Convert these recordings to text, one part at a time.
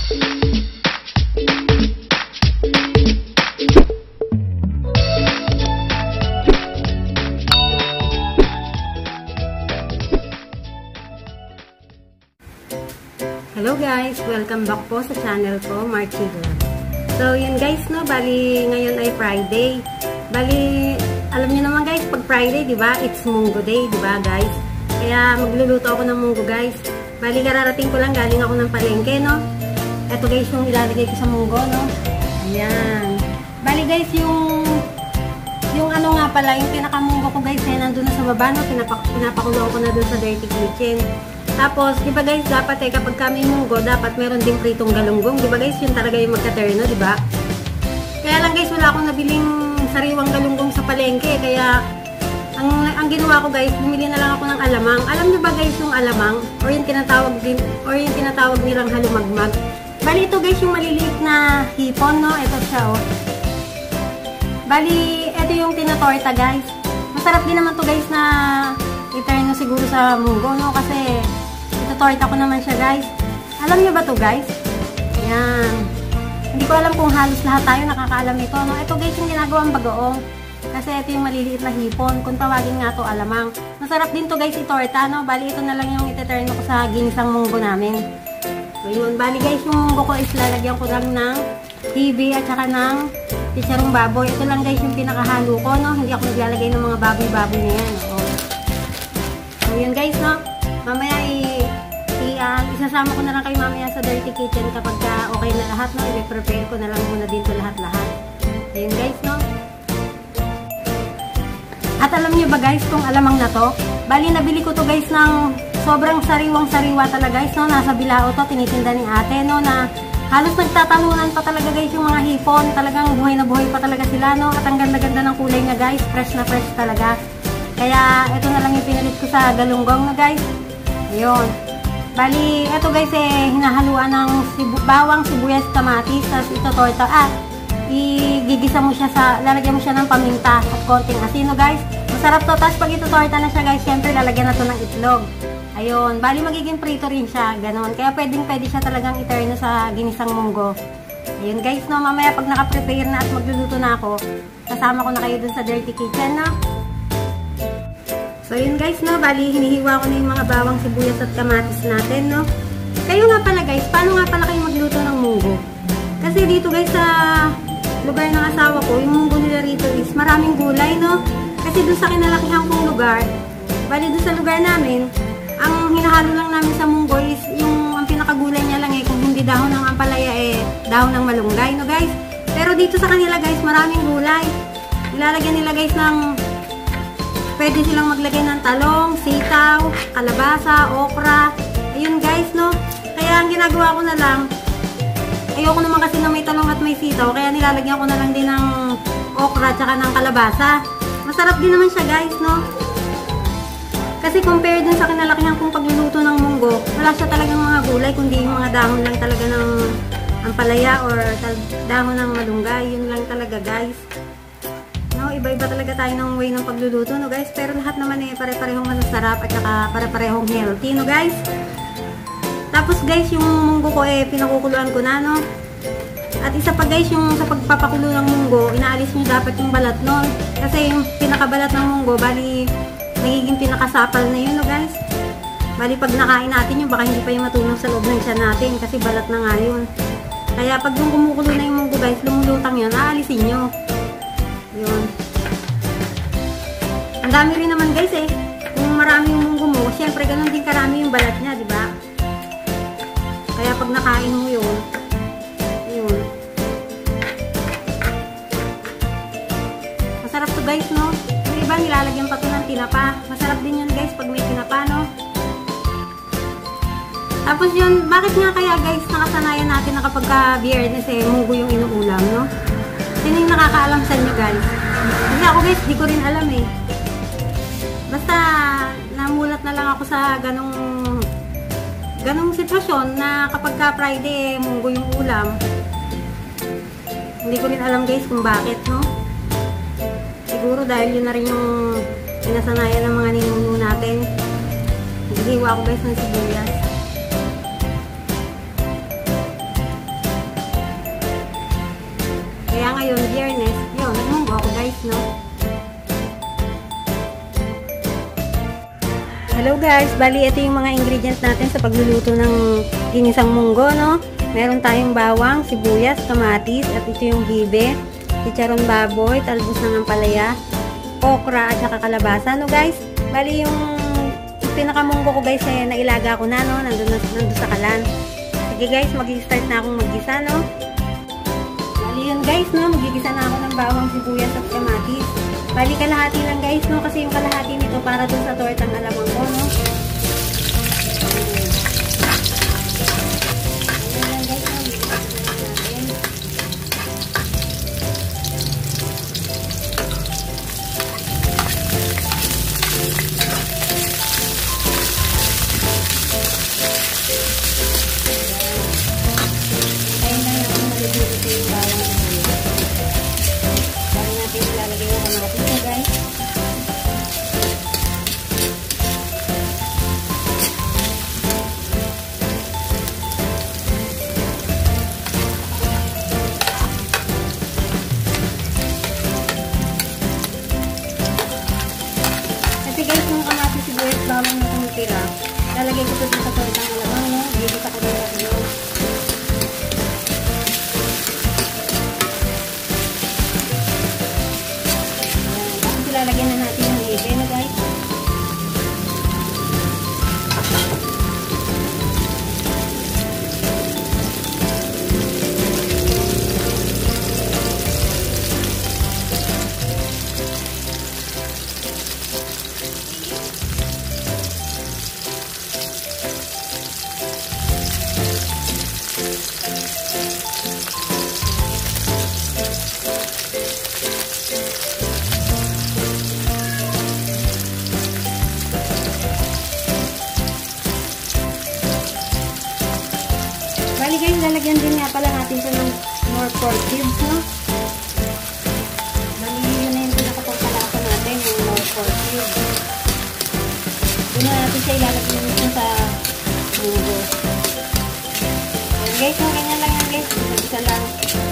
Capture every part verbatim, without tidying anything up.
Hello guys! Welcome back po sa channel ko, Marchi Vlog. So yun guys, no, bali ngayon ay Friday. Bali, alam niyo naman guys, pag Friday, di ba, it's Munggo Day, di ba guys? Kaya magluluto ako ng munggo guys. Bali, kararating ko lang, galing ako ng palengke, no? Ito guys yung ilalagay ko sa munggo, no? Ayan. Bali guys, yung yung ano nga pala, yung pinakamunggo ko guys, eh, nandun na sa baba, no? Pinapak pinapakulo ko na dun sa dirty kitchen. Tapos, di ba guys, dapat eh, kapag kami munggo, dapat meron din pritong galunggong. Di ba guys, yun talaga yung magka-terno, di ba? Kaya lang guys, wala akong nabiling sariwang galunggong sa palengke. Kaya, ang, ang ginawa ko guys, bumili na lang ako ng alamang. Alam niyo ba guys yung alamang? Or yung tinatawag, din, or yung tinatawag nilang halumagmag. Bali, ito guys, yung maliliit na hipon, no? Ito siya, oh. Bali, ito yung tinatorta guys. Masarap din naman to guys na i-terno siguro sa munggo, no? Kasi ito-torta ko naman siya, guys. Alam niyo ba to guys? Ayan. Hindi ko alam kung halos lahat tayo nakakaalam nito, no? Ito, guys, yung ginagawang bagoong. Kasi ito yung maliliit na hipon. Kung tawagin nga to, alamang. Masarap din to guys, i-torta, no? Bali, ito na lang yung ite-terno ko sa ginisang munggo namin. So, yun. Bali, guys, yung munggo ko is lalagyan ko lang ng hibi at saka ng chicharong baboy. Ito lang, guys, yung pinakahalo ko, no? Hindi ako naglalagay ng mga baboy-baboy na yan, no? So, yun guys, no? Mamaya i, i uh, isasama ko na lang kayo mamaya sa dirty kitchen kapag uh, okay na lahat, no? I-prepare ko na lang muna dito lahat-lahat. Ayun guys, no? At alam niyo ba guys, kung alamang na to, bali nabili ko to guys ng sobrang sariwang-sariwa talaga guys, no? Nasa Bilao to, tinitinda ni ate, no? Na halos nagtatalunan pa talaga guys yung mga hipon. Talagang buhay na buhay pa talaga sila, no? At ang ganda-ganda ng kulay niya guys, fresh na fresh talaga. Kaya, ito na lang yung pinalit ko sa galunggong na guys. Ayun. Bali, ito guys eh, hinahaluan ng sibu bawang, sibuyas, kamatis. Tapos ito torta. Ah, igigisa mo siya sa, lalagyan mo siya ng paminta at konting asino guys. Masarap to. Tapos pag ito torta na siya guys, syempre lalagyan na to ng itlog. Ayun. Bali, magiging prito rin siya. Ganon. Kaya pwedeng pwede siya talagang iterno sa ginisang munggo. Ayun guys, no. Mamaya pag nakaprepare na at magluluto na ako, kasama ko na kayo dun sa dirty kitchen, no. So, yun guys, no, bali, hinihiwa ko na yung mga bawang, sibuyas at kamatis natin, no. Kayo nga pala guys, paano nga pala kayo magluto ng munggo? Kasi dito guys, sa lugar ng asawa ko, yung munggo nila rito is maraming gulay, no. Kasi dun sa kinalakihan kong lugar, bali dun sa lugar namin, ang hinahalo lang namin sa munggo is yung ang pinakagulay niya lang eh, kung hindi dahon ng ampalaya eh, dahon ng malunggay, no guys. Pero dito sa kanila guys, maraming gulay. Ilalagyan nila guys ng pwede silang maglagay ng talong, sitaw, kalabasa, okra. Ayun guys, no? Kaya ang ginagawa ko na lang, ayoko naman kasi na may talong at may sitaw, kaya nilalagyan ko na lang din ng okra at saka ng kalabasa. Masarap din naman siya guys, no? Kasi compared dun sa kinalakihan kong pagluluto ng munggo, wala siya talagang mga gulay, kundi yung mga dahon lang talaga ng ampalaya or dahon ng malunggay. Yun lang talaga guys. Iba-iba talaga tayo ng way ng pagluluto, no guys. Pero lahat naman eh, pare-parehong masasarap at saka pare-parehong healthy, no guys. Tapos guys, yung munggo ko eh, pinakukuluan ko na, no. At isa pa guys, yung sa pagpapakulo ng munggo, inaalis nyo dapat yung balat nun. Kasi yung pinakabalat ng munggo, bali, nagiging pinakasapal na yun, no guys. Bali, pag nakain natin yun, baka hindi pa yung matunaw sa loob ng tiyan natin, kasi balat na nga yun. Kaya pag yung kumukulo na yung munggo guys, lumulutang yun, aalisin nyo. Yun. Ang dami rin naman guys eh. Kung maraming munggo mo, syempre ganun din karami yung balat niya, di ba? Kaya pag nakain mo yun, yun. Masarap to guys, no? Yung iba nilalagyan pa to ng tinapa. Masarap din yun guys pag may tinapa, no? Tapos yun, bakit nga kaya guys nakasanayan natin na kapag ka-biyernes eh, munggo yung inuulam, no? Sino yung nakakaalam sa inyo guys? Kasi ako guys, di ko rin alam eh. Basta, namulat na lang ako sa ganong ganong sitwasyon na kapag ka Friday, eh, munggo yung ulam. Hindi ko rin alam guys kung bakit, no? Siguro dahil yun na rin yung pinasanayan ng mga ninuno natin. Naghihiwa ako guys ng sibuyas. ngayon, Biyernes, yun, nagmunggo ako guys, no? Hello guys, bali ito yung mga ingredients natin sa pagluluto ng ginisang munggo, no? Meron tayong bawang, sibuyas, kamatis, at ito yung bibe, chicharon baboy, talbos ng ampalaya, okra, at saka kalabasa, no guys? Bali yung pinakamunggo ko guys, eh, nailaga ko na, no? Nandun, nandun sa kalan. Sige guys, mag-start na akong mag-gisa, no? Bali yun guys, no? Magigisa na ako ng bawang, sibuyas, at kamatis. Bali kalahati lang guys, no? Kasi yung kalahati nito para dun sa tortang alamang ko, no? Ayan lang guys, no? Natin. Ayan lang yung malibigit yung bawang. Bali natin ilalagay yung kamatis na guys. Kasi guys, yung kamatis sibuyas bawang na tumutira, lalagay ko ito sa tortang alamang, no? Bibit ako din natin yun. Lalagyan na natin yung ibe, no guys. Bali guys, lalagyan din nga pala natin ito ng more pork cubes, no? Bali yun na yung pinakapagpalasa natin, yung more pork cubes. Doon na natin siya ilalagyan nito sa munggo. Ayan guys, no? Ganyan lang yan guys. Isa lang.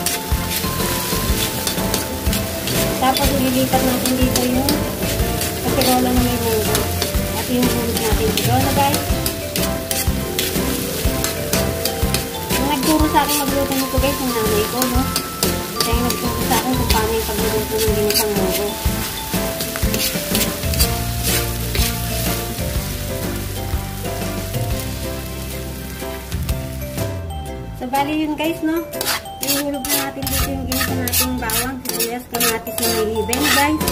Tapos ililipat natin dito yung kaserola na may munggo. At yung hulog natin dito, no guys? Nagturo sa akin magluto nito guys, yung nanay ko, no? Kaya nagturo sa akin kung paano yung pagluluto ng ginisang munggo. So, bali yun guys, no? Ihulog na natin dito yung ginisa nating bawang, sibuyas, kamatis na may iben, guys.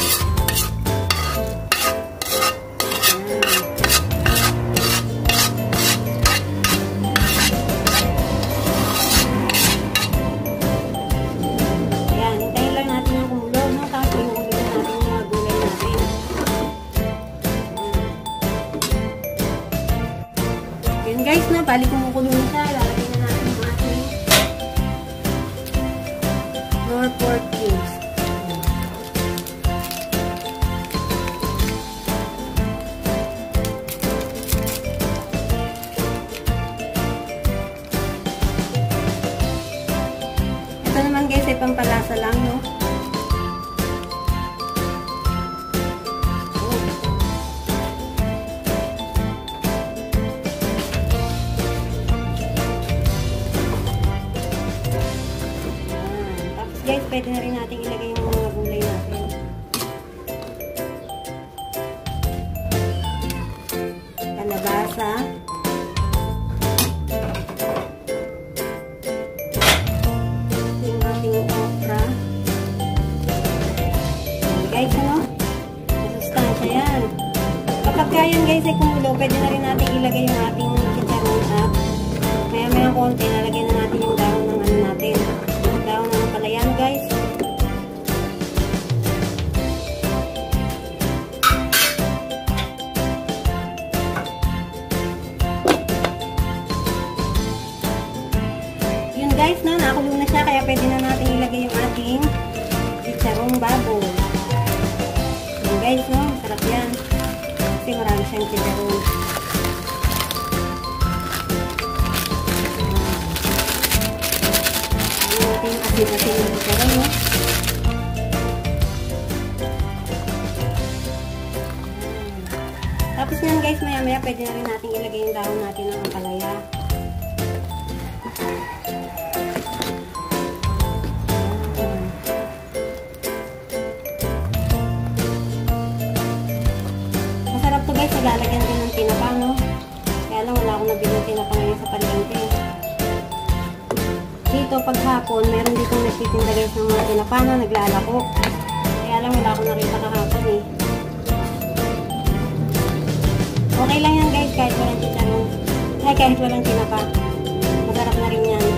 Guys, na bali kumukulo na siya, ilalagay na natin yung ating more pork cubes. Ito naman guys ay pampalasa lang, no? Guys, pwede na rin natin ilagay yung mga gulay natin. Kalabasa. Yung ating okra. Guys, ano? Masustansya yan. Kapag kaya guys ay kumulo, pwede na rin natin ilagay yung ating chicharon at maya-maya konti, nalagay na natin yung dahon ng ano natin. Dahon ng palayan guys. Yun guys, no, nakakulong na siya kaya pwede na natin ilagay yung ating chicharong baboy. Yun guys, no, sarap yan. Kasi marami siyang chicharong. Asin-asin yung chicharong, no. guys, maya maya pwede na rin natin ilagay yung dahon natin ng ampalaya. Masarap to guys, naglalagyan din ng tinapa, no? Kaya lang wala akong nabili ng tinapa ngayon sa palengke. Dito paghapon, meron ditong nagtitinda guys ng mga tinapa na naglalako. Kaya lang wala akong nakita kahapon eh. Okay lang yan guys, kahit walang chicharon. Ay, kahit walang tinapa. Masarap na rin yan.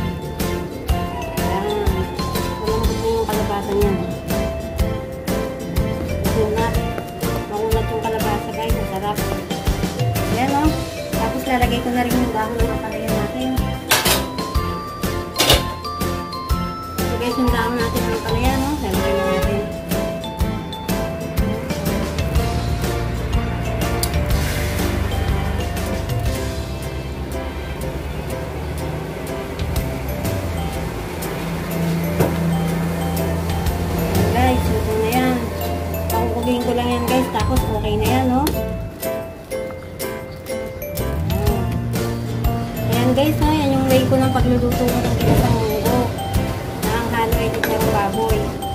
Ayan. Malambot na yung kalabasa niyan. Makunat. Makunat yung kalabasa guys, masarap. Ayan o. Tapos lalagay ko na rin yung dahon ng ampalaya natin. So guys, yung dahon natin ng ampalaya, no? Lalagay na natin. Kukulihin ko lang yan guys, tapos okay na yan, no? Ayan guys, no? Yan yung way ko ng pagluluto ko ng ginasang munggo na ang halo ay chicharong baboy.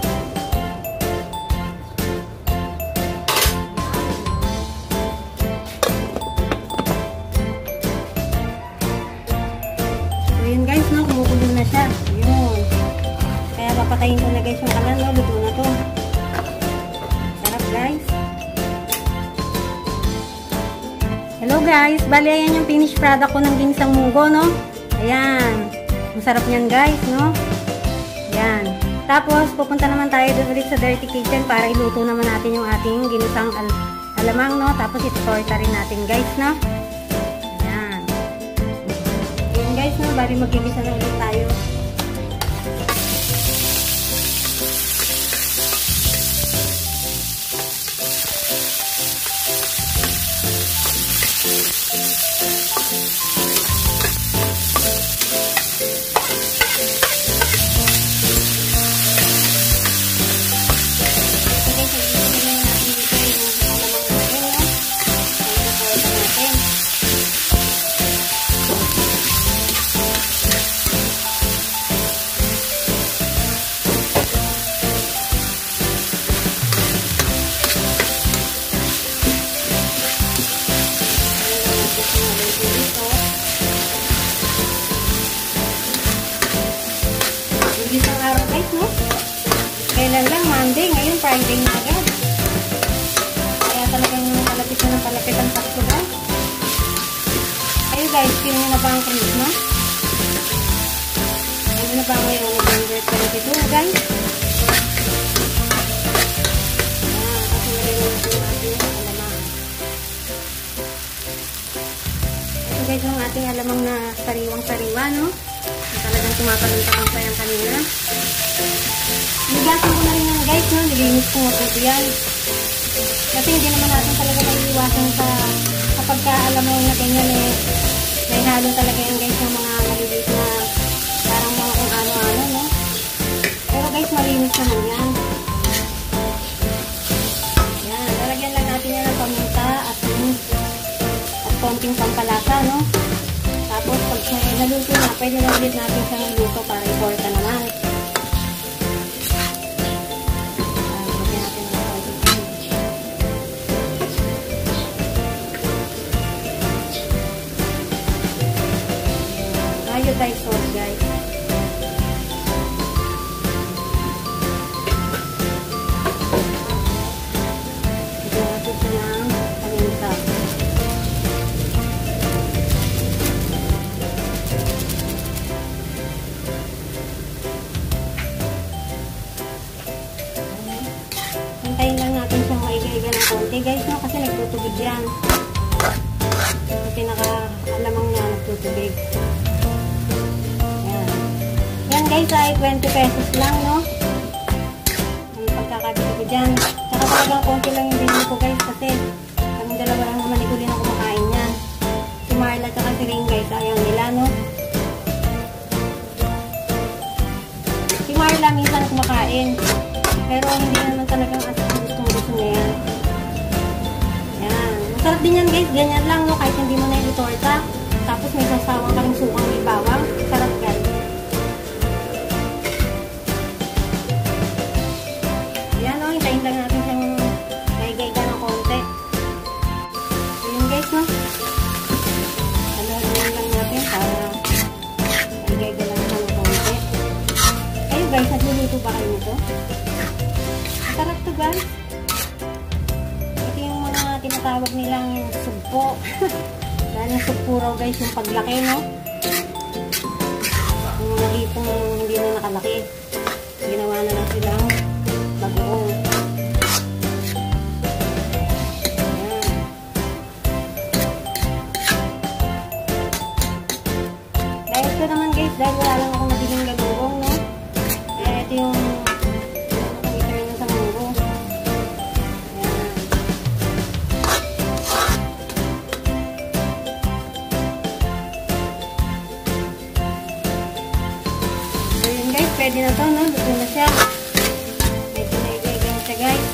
So yun guys, no? Kumukulo na siya. Yun. Kaya papatayin ko na guys yung kalan, no? Luto na to. Guys. Hello guys, bali ayan yung finished product ko ng ginisang munggo, no? Ayan, masarap niyan guys, no? Ayan, tapos pupunta naman tayo doon ulit sa dirty kitchen para iluto naman natin yung ating ginisang al alamang, no? Tapos ito-torta rin natin guys, no? Ayan. Ayan guys, no? Bali magigisa na ulit tayo. Isang araw guys, no? Kailan lang, Monday, ngayon Friday na agad. Kaya talagang palapit na ng palapit ang Pasko guys. Kayo guys, feel nyo na ba ang Christmas? Ano na ba ngayon? November twenty-two guys? Ayan, kasi nalagyan natin yung ating alamang. Ito guys, yung ating alamang na sariwang-sariwa, no? Talagang tumatalon-talon pa yan kanina. Nigasan ko na rin yan guys, no? Nilinis ko mabuti yan. Kasi hindi naman natin talaga maiiwasan sa kapag kaalam mo na ganyan eh, may halo talaga yan guys ng mga maliliit na parang mga kung ano-ano, no? Pero guys, malinis naman yan. Yan, lalagyan lang natin yan ng paminta at, at konting pampalasa, no? Tapos, pag naluto na, pwede na ulit natin siya naluto para i-porta naman. Lagyan natin ng konting. Iodized sauce, guys. Lagyan natin siya ng paminta. Hintayin lang natin siyang maiga-iga ng konti guys, no? Kasi nagtutubig yan. Yung pinaka-alamang niya nagtutubig. Yan. Yan guys ay twenty pesos lang, no? Ang pagkakabili ko dyan. Tsaka talagang konti lang yung binili ko guys kasi kaming dalawa lang naman ni Kulin ang kumakain yan. Si Marla tsaka si Ring guys, ayaw nila, no? Si Marla minsan kumakain. Pero hindi naman talagang as gustong gusto niya yan. Yan. Sarap din yan guys, ganyan lang no, kahit hindi mo na yung torta. Tapos may sasawang ka rin sukang may bawang. Sarap guys. Ayan no, hintayin lang natin siyang gay-gay ka ng konti. Ayan guys no. Haluin lang natin para gay-gay ka lang siya ng konti. Ayun guys, nagluluto ba kayo nito? Sarap to guys. Ito yung mga tinatawag nilang sugpo. Dahil yung sugpo raw guys yung paglaki no. Yung mga hipong hindi na nakalaki. Ginawa na lang silang bagoong. Ayan. Dahil ito naman guys, dahil wala lang akong nabiling gagawong no. Eh, ito yung pwede na to, no? Luto na siya. Medyo naigay-gay siya, guys.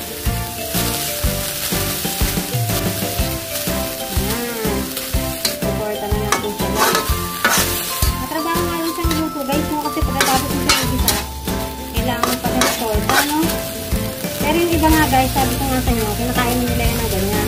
Ayan. Suporta na natin siya, guys. Matrabaho nga lang siyang luto, guys, no? Kasi pagkatapos mo siya mag-isa, kailangan pa na suporta, no? Pero yung iba nga, guys, sabi ko nga sa inyo, kinakain nila yan ng ganyan.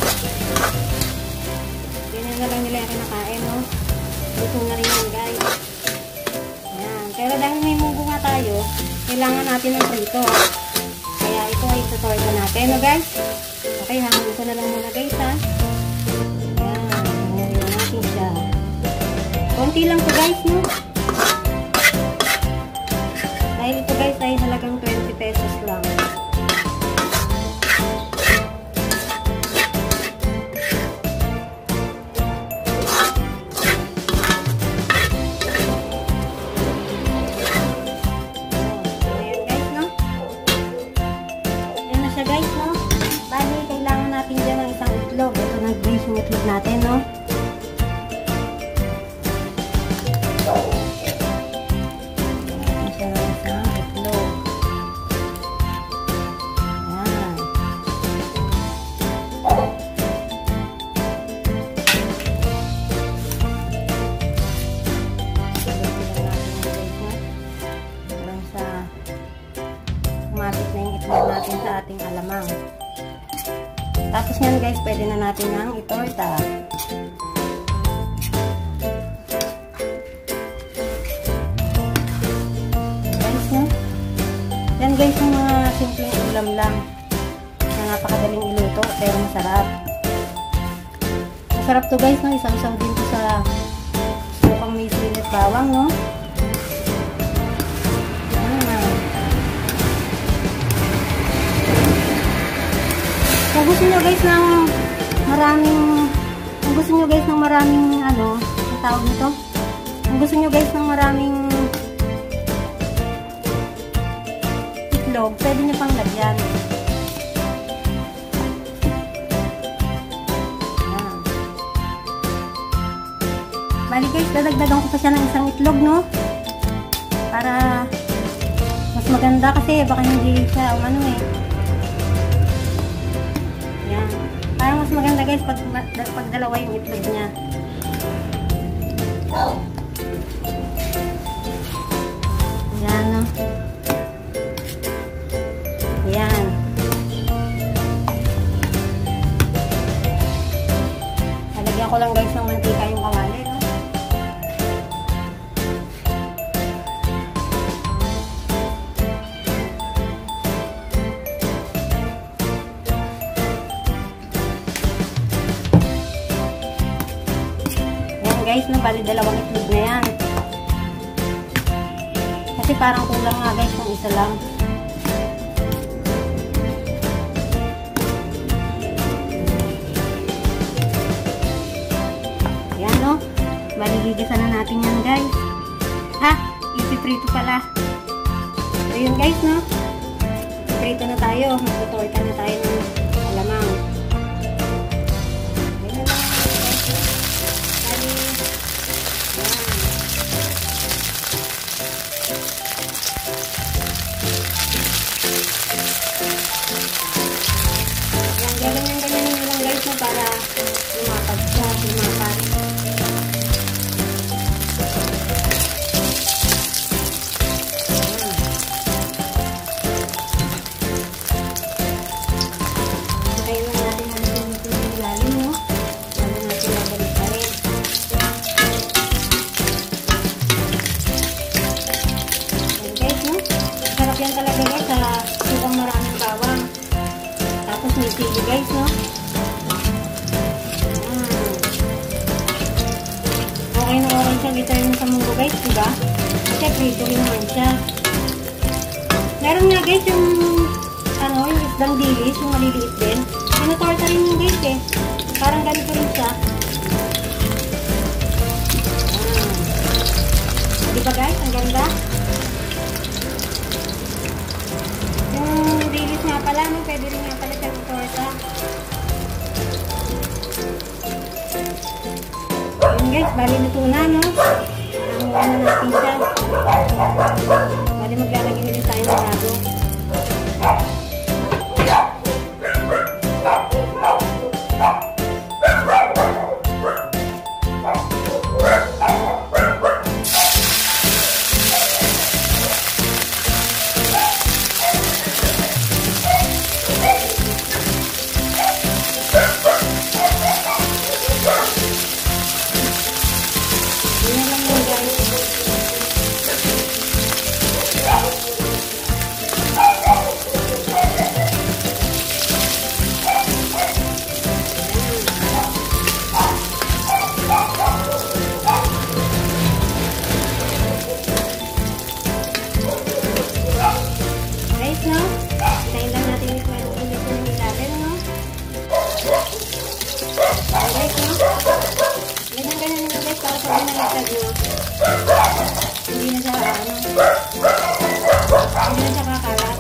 Ganyan na lang nila yung kinakain, no? Luto na rin yan, guys. Pero dahil may munggo nga tayo, kailangan natin ng prito. Kaya ito ay tutorta natin, no guys? Okay, hangin ko na lang muna guys, ha? Ayan, hangin na natin siya. Konti lang to guys, no? Dahil ito guys ay halagang twenty pesos lang. Guys, no? Bali, kailangan natin dyan ng isang itlog. Ito nag-brace yung itlog natin, no? Ayan siya ng isang itlog. Ayan. Hanggang sa umapit na yung itlog natin sa ating alamang. Tapos yan guys, pwede na natin nang itorta. Guys, no? Yan guys, yung mga simpleng ulam lang na napakadaling iluto, pero masarap. Masarap to guys, no? Isang-isang din to sa sukang may silit bawang, no? Kung gusto nyo guys ng maraming kung gusto nyo guys ng maraming ano, ang tawag nito? Kung gusto nyo guys ng maraming itlog, pwede nyo pang lagyan. Ayan. Bali guys, dadagdagan ko pa siya ng isang itlog, no? Para mas maganda kasi baka hindi siya um, ano eh. Parang mas maganda guys pag, pag dalawa yung itlog niya. Ayan, no? Ayan. Halagyan ko lang guys ng mantika yung kawali, no? Guys, no, bali dalawang itlog na yan. Kasi parang kulang nga guys kung isa lang. Yan, no? Bali gigisan na natin yan guys. Ha? Ipiprito pala. So yun guys, no? Ipiprito na tayo. Magtutorta na tayo ng alamang. Ganyan-ganyan nyo lang guys, no, para yan talaga guys sa sukang maraming bawang. Tapos may sili guys, no? Hmm. Okay na okay siya. Gitarin mo sa munggo guys, diba? Kasi prito rin naman siya. Meron nga guys yung ano, yung isdang dilis, yung maliliit din. Pinutorta rin yung guys eh. Parang ganito rin siya. Hmm. Diba guys? Ang ganda. Yung dilis nga pala, no? Pwede rin nga pala siya torta. Yun guys, bali luto na, no? Ang ano natin siya. Bali maglalagay nila tayo ng bago. Hindi na siya ano, hindi na siya kakalat.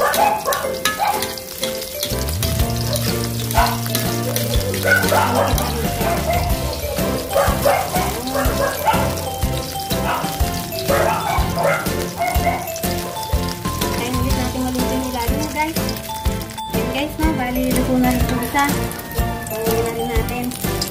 Kaya hindi natin malutin yung ilalim guys. Yan guys, no? Bali luto na rin yung isa. Pangulin na rin natin.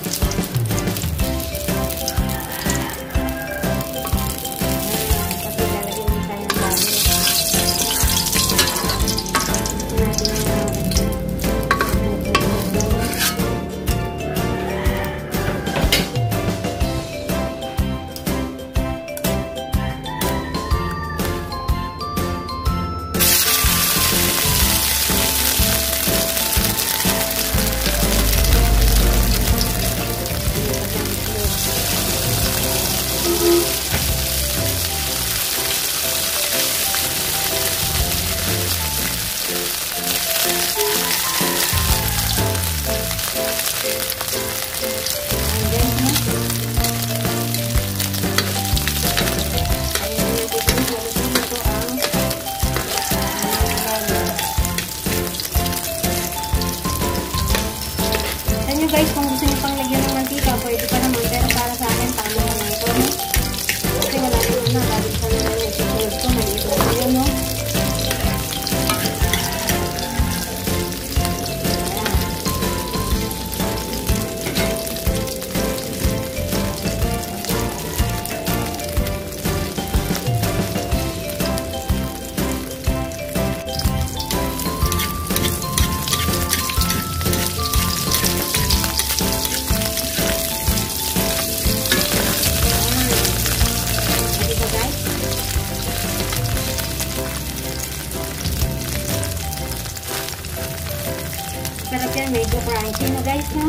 Guys, kung gusto nyo pang lagyan ng mantika, pwede pa naman. Pero para sa akin, tama naman ito, no? Kasi wala naman na. Balik pa naman yung susunod ko. Maliit lang yun, no? Sarap yan, medyo crunchy na guys, no?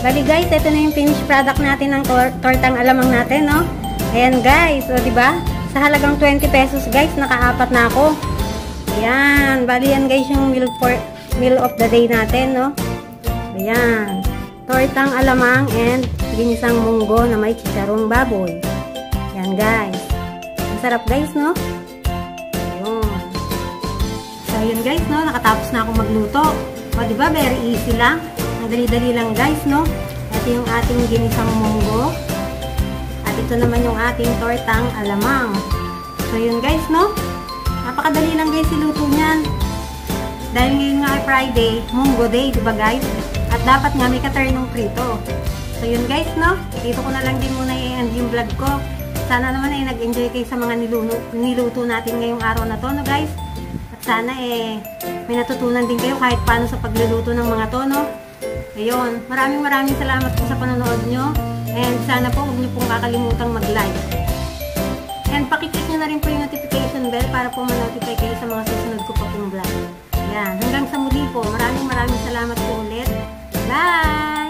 Bali guys, ito na yung finished product natin ng tor tortang alamang natin, no? Ayan guys, o diba? Sa halagang twenty pesos guys, nakaapat na ako. Ayan, bali yan guys yung meal, for, meal of the day natin, no? Ayan, tortang alamang and ginisang munggo na may chicharong baboy. Ayan guys, ang sarap guys, no? Ayun. So yun guys, no? Nakatapos na ako magluto. O diba, very easy lang. Ang dali-dali lang guys, no? Ito yung ating ginisang munggo. At ito naman yung ating tortang alamang. So yun guys, no? Napakadali lang guys iluto niyan. Dahil ngayon nga ay Friday, munggo day, diba guys? At dapat nga may katernong prito. So yun guys, no? Dito ko na lang din muna i-end yung vlog ko. Sana naman ay nag-enjoy kayo sa mga niluto, niluto natin ngayong araw na to, no guys? At sana eh, may natutunan din kayo kahit paano sa pagluluto ng mga to, no? Ayun, maraming maraming salamat po sa panonood nyo. And sana po huwag nyo pong kakalimutang mag-like. And pakiclick nyo na rin po yung notification bell para po ma-notify kayo sa mga susunod ko pa pong vlog. Ayan, hanggang sa muli po. Maraming maraming salamat po ulit. Bye!